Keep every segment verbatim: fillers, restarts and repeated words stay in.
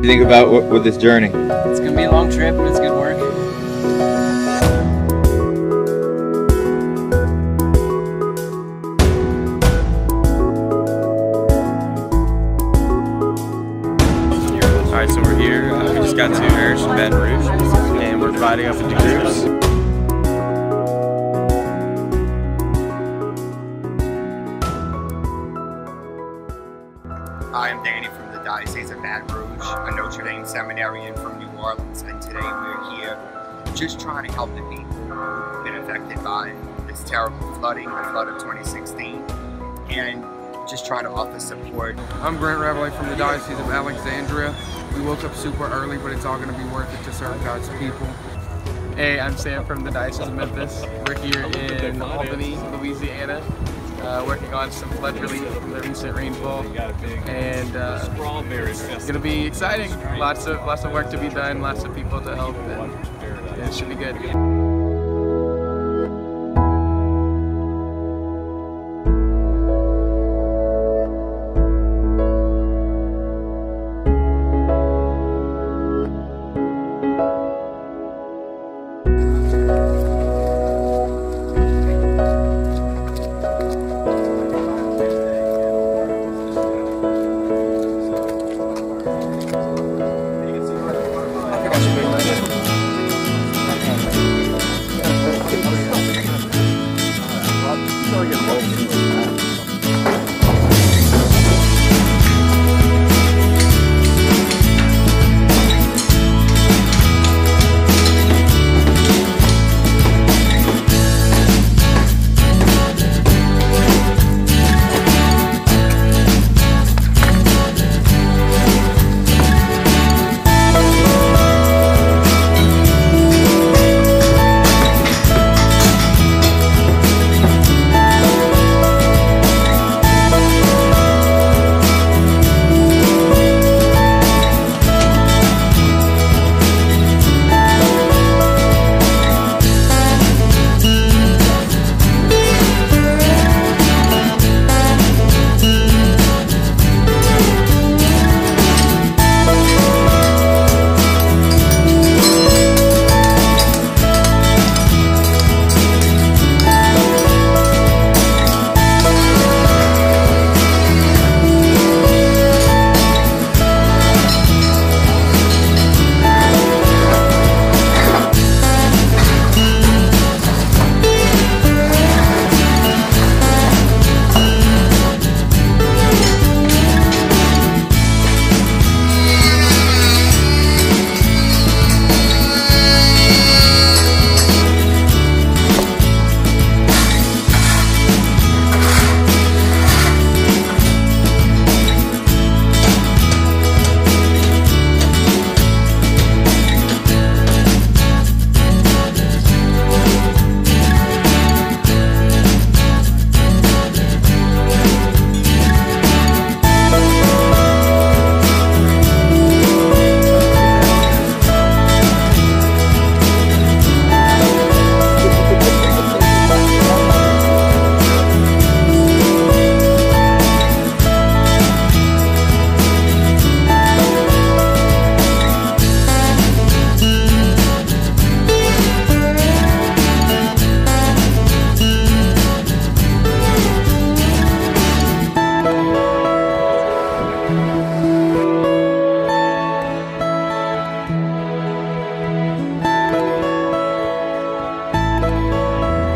you think about what, with this journey? It's gonna be a long trip, but it's good work. Alright, so we're here. Uh, we just got to Rouge and Baton Rouge, and we're dividing up into groups. Hi, I'm Danny from the Diocese of Baton Rouge, a Notre Dame Seminarian from New Orleans, and today we're here just trying to help the people who've been affected by this terrible flooding, the flood of twenty sixteen, and just trying to offer support. I'm Grant Revelay from the Diocese of Alexandria. We woke up super early, but it's all going to be worth it to serve God's people. Hey, I'm Sam from the Diocese of Memphis. We're here in Albany, Louisiana, uh, working on some flood relief from the recent rainfall, and uh, it's going to be exciting. Lots of lots of work to be done, lots of people to help, and it should be good.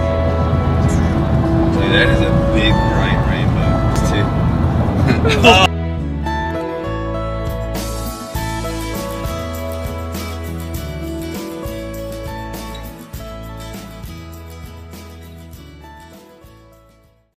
That is a big bright rainbow, too.